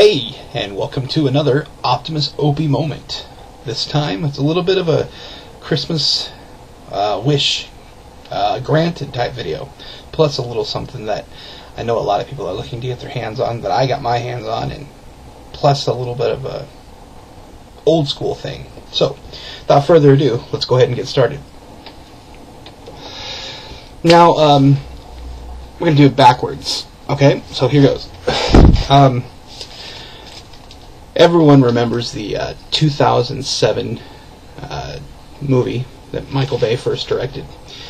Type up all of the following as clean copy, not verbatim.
Hey, and welcome to another OptimusOpie moment. This time, it's a little bit of a Christmas wish granted type video, plus a little something that I know a lot of people are looking to get their hands on, that I got my hands on, and plus a little bit of a old school thing. So, without further ado, let's go ahead and get started. Now, we're going to do it backwards. Okay, so here goes. Everyone remembers the 2007 movie that Michael Bay first directed.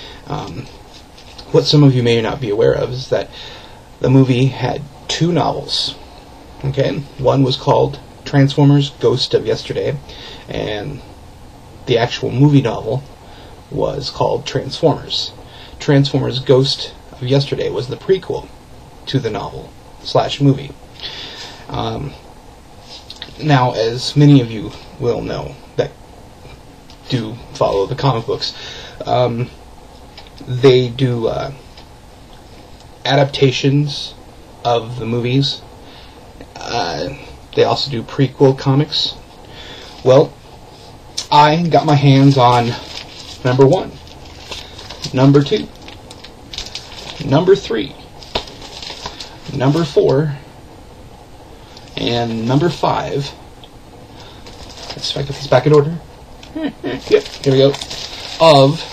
What some of you may not be aware of is that the movie had two novels. Okay, one was called Transformers: Ghost of Yesterday, and the actual movie novel was called Transformers. Transformers: Ghost of Yesterday was the prequel to the novel / movie. Now, as many of you will know that do follow the comic books, they do adaptations of the movies. They also do prequel comics. Well, I got my hands on number 1, number 2, number 3, number 4, and number 5. Let's see if I get these back in order. Yep, here we go. Of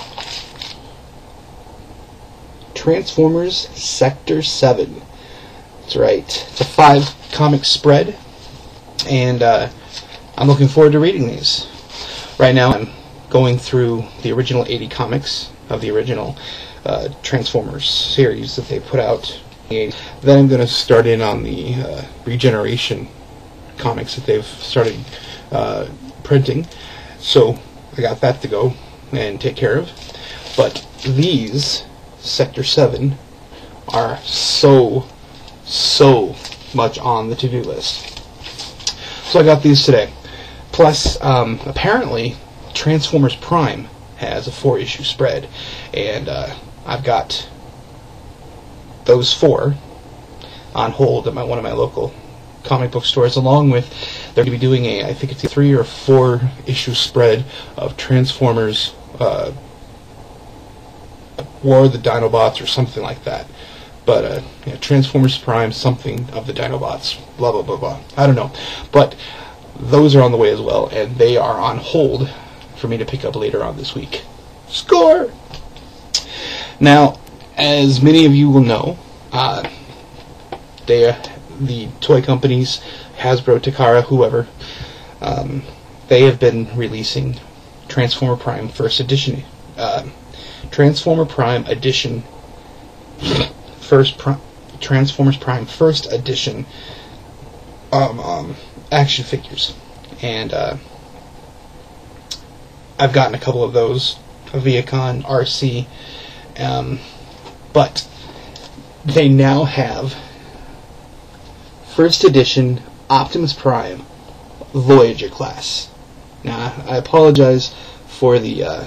Transformers Sector 7. That's right. It's a 5-comic spread, and I'm looking forward to reading these. Right now, I'm going through the original 80 comics of the original Transformers series that they put out. Then I'm going to start in on the Regeneration comics that they've started printing. So I got that to go and take care of. But these Sector 7 are so much on the to-do list. So I got these today. Plus, apparently, Transformers Prime has a 4-issue spread, and I've got those 4 on hold at one of my local comic book stores, along with they're going to be doing I think it's a 3 or 4 issue spread of Transformers War of the Dinobots or something like that. But yeah, Transformers Prime, something of the Dinobots, blah blah blah blah. I don't know, but those are on the way as well, and they are on hold for me to pick up later on this week. Score! Now, as many of you will know, the toy companies, Hasbro, Takara, whoever, they have been releasing Transformer Prime First Edition. Transformer Prime Edition. Transformers Prime First Edition action figures. And I've gotten a couple of those, a Viacon, RC, but they now have First Edition Optimus Prime Voyager class. Now, I apologize for the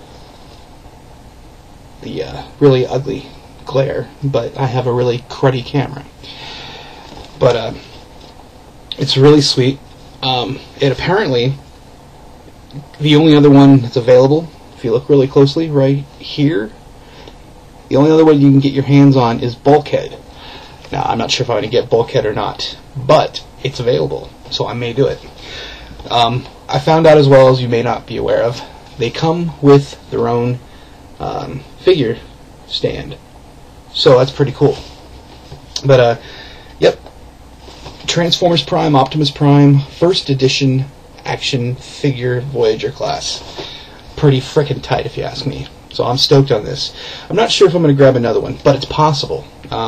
really ugly glare, but I have a really cruddy camera. But it's really sweet. It apparently, the only other one that's available, if you look really closely right here, the only other one you can get your hands on is Bulkhead. Now, I'm not sure if I'm going to get Bulkhead or not, but it's available, so I may do it. I found out as well, as you may not be aware of, they come with their own figure stand, so that's pretty cool. But, yep, Transformers Prime, Optimus Prime, First Edition action figure Voyager class. Pretty frickin' tight, if you ask me. So I'm stoked on this. I'm not sure if I'm going to grab another one, but it's possible.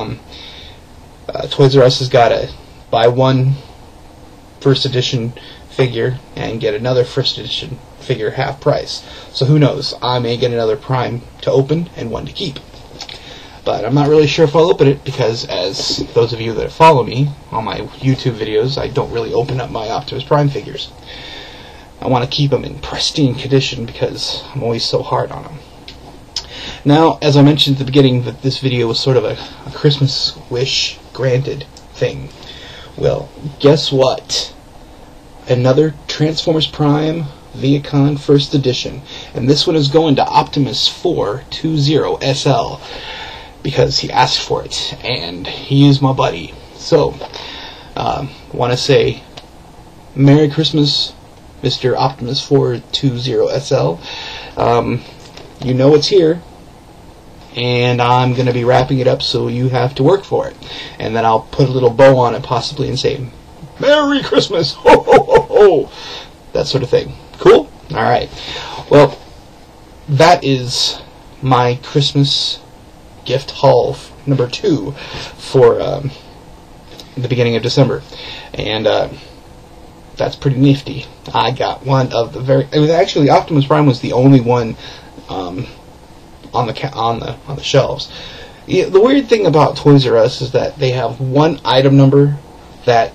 Toys R Us has got a buy one First Edition figure and get another First Edition figure half price. So who knows? I may get another Prime to open and one to keep. But I'm not really sure if I'll open it, because as those of you that follow me on my YouTube videos, I don't really open up my Optimus Prime figures. I want to keep them in pristine condition because I'm always so hard on them. Now, as I mentioned at the beginning, that this video was sort of a Christmas wish granted thing. Well, guess what? Another Transformers Prime Viacon First Edition, and this one is going to Optimus 420 SL because he asked for it, and he is my buddy. So, want to say Merry Christmas, Mr. Optimus 420 SL. You know it's here, and I'm going to be wrapping it up, so you have to work for it. And then I'll put a little bow on it, possibly, and say, Merry Christmas! Ho, ho, ho, ho! That sort of thing. Cool? Alright. Well, that is my Christmas gift haul number 2 for the beginning of December. And that's pretty nifty. I got one of the very... It was actually, Optimus Prime was the only one on the shelves. Yeah, the weird thing about Toys R Us is that they have one item number that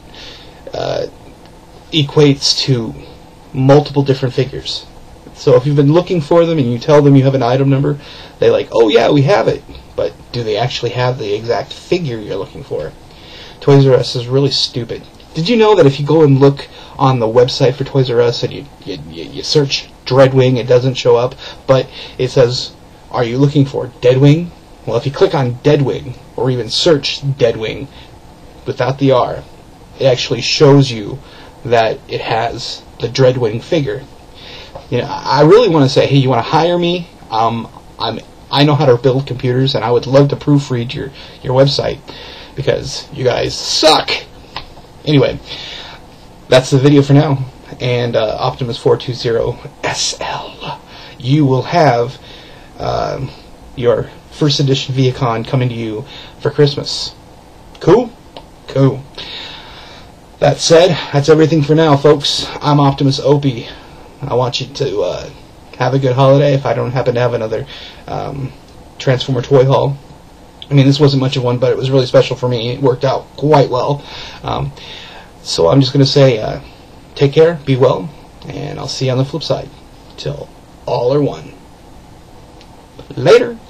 equates to multiple different figures. So if you've been looking for them and you tell them you have an item number, they're like, oh yeah, we have it. But do they actually have the exact figure you're looking for? Toys R Us is really stupid. Did you know that if you go and look on the website for Toys R Us and you search Dreadwing, it doesn't show up, but it says, are you looking for Deadwing? Well, if you click on Deadwing, or even search Deadwing without the R, it actually shows you that it has the Dreadwing figure. You know, I really want to say, hey, you want to hire me? I know how to build computers, and I would love to proofread your website because you guys suck. Anyway, that's the video for now. And Optimus 420 SL, you will have your first edition Viacon coming to you for Christmas. Cool? Cool. That said, that's everything for now, folks. I'm OptimusOpie. I want you to have a good holiday if I don't happen to have another Transformer toy haul. I mean, this wasn't much of one, but it was really special for me. It worked out quite well. So I'm just going to say, take care, be well, and I'll see you on the flip side. Till all are one. Later.